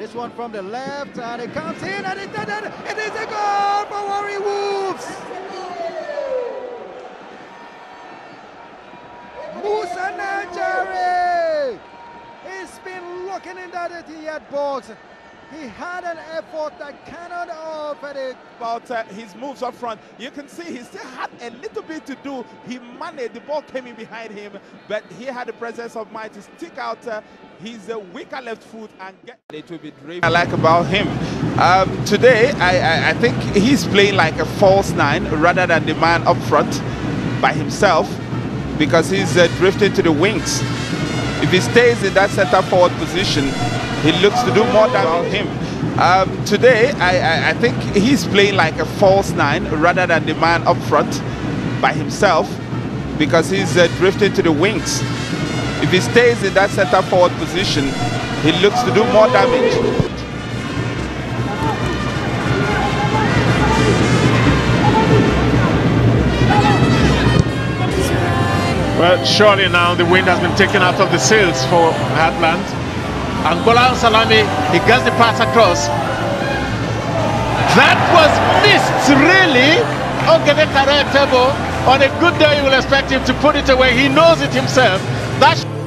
this one from the left, and it comes in, and it is a goal for Warri Wolves. Musa Njeri! He's been looking in that Etihad box. He had an effort that cannot offer it. About his moves up front, you can see he still had a little bit to do. He managed, the ball came in behind him, but he had the presence of mind to stick out his weaker left foot and get it will be driven. I like about him today, I think he's playing like a false nine rather than the man up front by himself, because he's drifting to the wings. If he stays in that center forward position, he looks to do more damage him. Today, I think he's playing like a false nine rather than the man up front by himself, because he's drifting to the wings. If he stays in that center forward position, he looks to do more damage. Well, surely now the wind has been taken out of the sails for Heartland. Angola Salami, he gets the pass across. That was missed, really. On a good day, you will expect him to put it away. He knows it himself. That